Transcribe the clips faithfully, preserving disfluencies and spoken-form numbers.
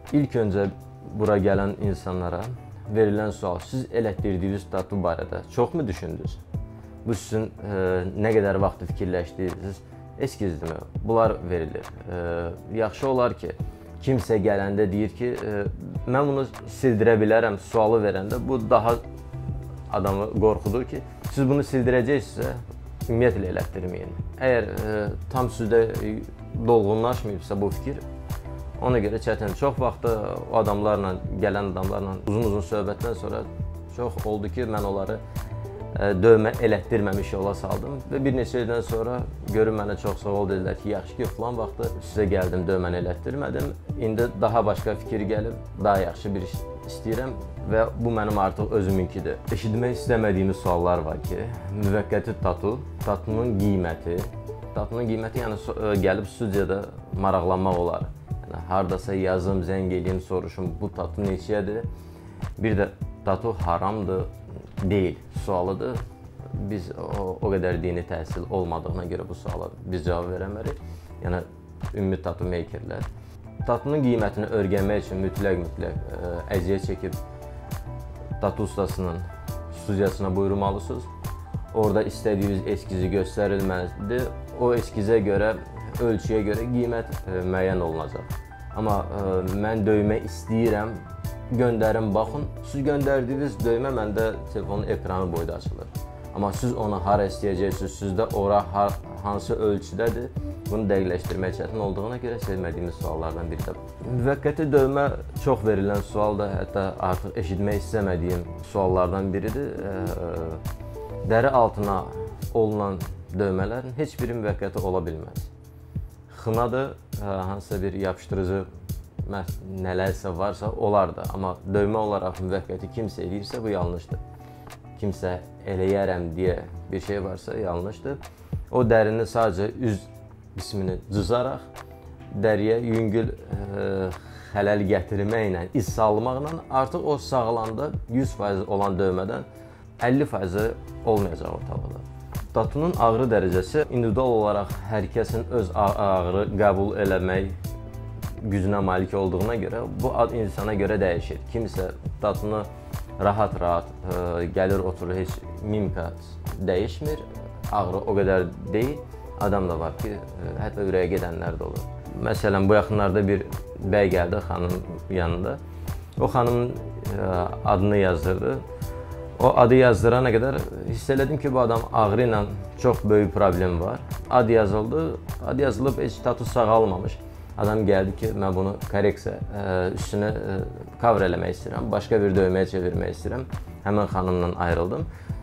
İlk öncə bura gələn insanlara verilən sual, siz elətdirdiyiniz tatu barədə çoxmu düşündünüz? Bu sizin e, nə qədər vaxt fikirləşdiyiniz eskizdirmi? Bunlar verilir. E, yaxşı olar ki, kimsə gələndə deyir ki, e, mən bunu sildirə bilərəm sualı verəndə, bu daha adamı qorxudur ki, siz bunu sildirəcəksinizsə, ümumiyyətlə elətdirməyin. Əgər e, tam sizdə dolğunlaşmayıbsa bu fikir, ona görə çətin. Çox vaxtı o adamlarla, gələn adamlarla uzun-uzun söhbətdən sonra çox oldu ki, mən onları e, dövmə elətdirməmiş yola saldım və bir neçə ildən sonra görüb mənə çox sağ ol dedilər ki, yaxşı ki, falan vaxtı sizə gəldim, dövməni elətdirmədim. İndi daha başqa fikir gəlib, daha yaxşı bir iş istəyirəm və bu mənim artıq özümünkidir. Eşitmək istəmədiyimiz suallar var ki, müvəqqəti tatu, tatunun qiyməti, tatunun qiyməti yəni gəlib studiyada maraqlanmaq olar. Yəni, hardasa yazım, zəng edeyim, soruşum, bu tatu neçəyədir? Bir də tatu haramdır, deyil sualıdır. Biz o, o qədər dini təhsil olmadığına görə bu suala biz cavab verəmərik. Yəni, ümumi tatu makerlər. Tatunun qiymətini öyrənmək üçün mütləq-mütləq ə, əziyyət çəkib tatu ustasının studiyasına buyurmalısınız. Orada istədiyiniz eskizi göstərilməlidir. O eskizə görə, ölçüyə görə qiymət ə, müəyyən olunacaq. Amma ə, mən döymə istəyirəm, göndərin, baxın. Siz göndərdiyiniz döymə məndə telefonun ekranı boyda açılır. Amma siz onu hara istəyəcəksiniz, sizdə ora har, hansı ölçüdədir, bunu dəqiqləşdirmək çətin olduğuna görə sevmədiyimiz suallardan biri də bu. Müvəqqəti döymə çox verilən sualdır, hətta artıq eşitmək istəmədiyim suallardan biridir. Dəri altına olunan döymələrin heç biri müvəqqəti ola bilməz. Xınadır, hansısa bir yapışdırıcı nələrsə varsa, olar da. Amma döymə olaraq müvəqqəti kimsə eləyirsə, bu yanlışdır. Kimsə eləyərəm deyə bir şey varsa, yanlışdır. O dərini sadəcə üz qismini cızaraq, dəriyə yüngül e, xələl gətirməklə, iz salmaqla artıq o sağlanda yüz faiz olan dövmədən əlli faiz olmayacaq ortalıqda. Tatunun ağrı dərəcəsi individual olaraq hər kəsin öz ağrı qəbul eləmək gücünə malik olduğuna görə bu insana görə dəyişir. Kimsə tatunu rahat-rahat e, gəlir, oturur, heç mimika dəyişmir, ağrı o qədər deyil. Adam da var ki, e, hətta ürəyə gedənlər də olur. Məsələn, bu yaxınlarda bir bəy gəldi xanım yanında. O xanımın e, adını yazdırdı. O adı yazdırana qədər hiss elədim ki, bu adam ağrı ilə çox böyük problem var. Ad yazıldı, ad yazılıb heç tatu sağalmamış. Adam gəldi ki, mən bunu korreksiya, üstünə cover eləmək istəyirəm, başqa bir döyməyə çevirmək istəyirəm. Həmən xanımla ayrıldım.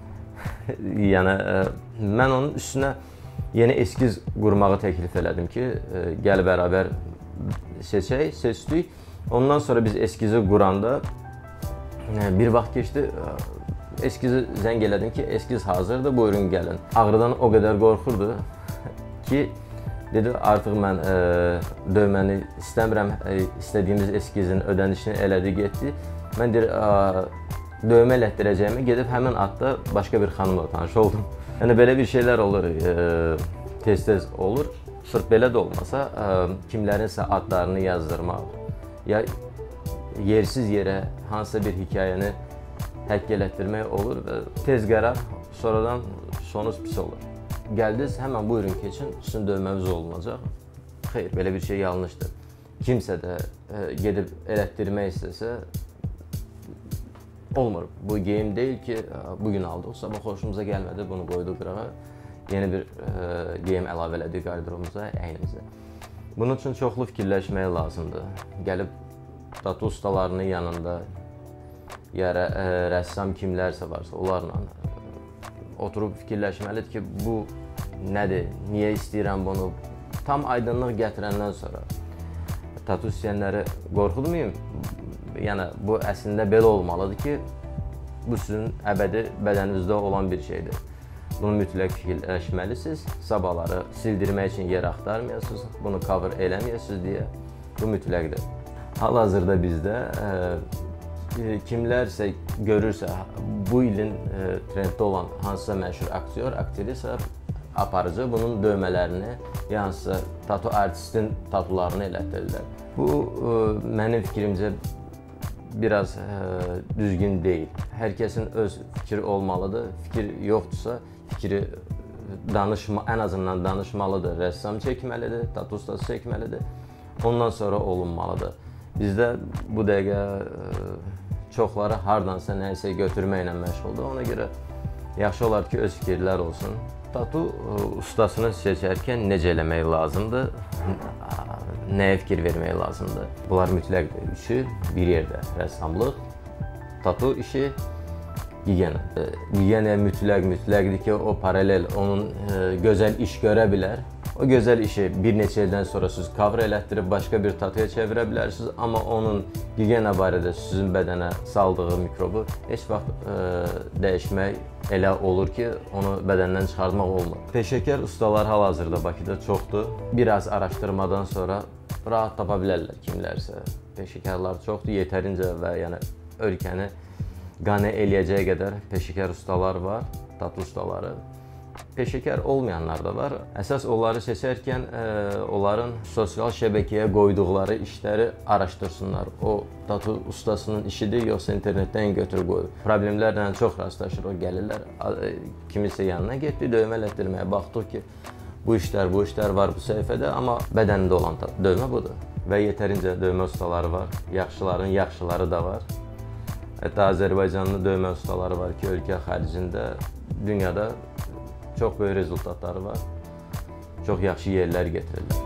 Yəni, mən onun üstünə yeni eskiz qurmağı təklif elədim ki, gəl bərabər seçək, seçdik. Ondan sonra biz eskizi quranda bir vaxt keçdi, eskizi zəng elədim ki, eskiz hazırdır, buyurun gəlin. Ağrıdan o qədər qorxurdu ki, dedi, artıq mən e, döyməni istəmirəm, e, istədiyimiz eskizin ödənişini elədi, getdi. Mən deyir, döymə elətdirəcəyimi gedib həmin adda başqa bir xanımla tanış oldum. Yəni, belə bir şeylər olur, tez-tez e, olur. Sırf belə də olmasa, e, kimlərinsə adlarını yazdırmaq, ya yersiz yerə hansısa bir hekayəni həkk elətdirmək olur və tez qərar, sonradan sonuz pis olur. Gəldiniz, həmən buyurun keçin, sizin dövməmiz olunacaq. Xeyr, belə bir şey yanlışdır. Kimsə də e, gedib elətdirmək istəsə, olmur. Bu geyim deyil ki, bugün aldıq, sabah xoşumuza gəlmədi, bunu qoyduq qırağa, yeni bir e, geyim əlavə elədik qardirobumuza, əynimizə. Bunun üçün çoxlu fikirləşmək lazımdır. Gəlib tatu ustalarının yanında, ya rə, e, rəssam kimlərsə varsa, onlarla oturub fikirləşməlidir ki, bu nədir, niyə istəyirəm bunu? Tam aydınlıq gətirəndən sonra tatu istəyənləri qorxudmayım. Yəni, bu əslində belə olmalıdır ki, bu sizin əbədi bədəninizdə olan bir şeydir. Bunu mütləq fikirləşməlisiniz. Sabahları sildirmək üçün yer axtarmayasınız, bunu cover eləməyəsiniz deyə. Bu mütləqdir. Hal-hazırda bizdə e, kimlərsə görürsə, bu ilin e, trenddə olan hansısa məşhur aktyor, aktrisa aparıcı bunun döymələrini, yansısa tatu artistin tatularını elətdirirlər. Bu mənim fikrimcə biraz ə, düzgün deyil. Hər kəsin öz fikri olmalıdır. Fikir yoxdursa, fikri danışma, ən azından danışmalıdır. Rəssam çəkməlidir, tatu ustası çəkməlidir. Ondan sonra olunmalıdır. Bizdə bu dəqiqə ə, çoxları hardansa nəyisə götürməklə məşğuldur. Ona görə yaxşı olar ki, öz fikirlər olsun. Tatu ə, ustasını seçərkən necə eləmək lazımdır? Nəyə fikir vermək lazımdır? Bunlar mütləq üçü bir yerdə. Rəssamlıq, tatu işi, gigiyena. Gigiyena mütləq mütləqdir ki, o paralel, onun e, gözəl iş görə bilər. O gözəl işi bir neçə ildən sonra siz cover elətdirib başqa bir tatuya çevirə bilərsiniz, amma onun gigiyena barədə sizin bədənə saldığı mikrobu heç vaxt e, dəyişmək elə olur ki, onu bədəndən çıxartmaq olmur. Peşəkar ustalar hal-hazırda Bakıda çoxdur. Biraz araşdırmadan sonra rahat tapa bilərlər kimlərsə. Peşəkarlar çoxdur, yetərincə və yəni ölkəni qane eləyəcəyə qədər peşəkar ustalar var, tatu ustaları. Peşəkar olmayanlar da var. Əsas onları seçərkən e, onların sosial şəbəkəyə qoyduqları işləri araşdırsınlar. O tatu ustasının işidir, yoxsa internetdən götürüb qoyur. Problemlərlə çox rastlaşır, o gəlirlər. Kimisə yanına getdi, döymə elətdirməyə baxdıq ki, bu işlər, bu işlər var bu səhifədə, amma bədənində olan döymə budur. Və yetərincə döymə ustaları var, yaxşıların yaxşıları da var. Hətta Azərbaycanlı döymə ustaları var ki, ölkə xaricində, dünyada çox böyük rezultatları var, çox yaxşı yerlər getirirlər.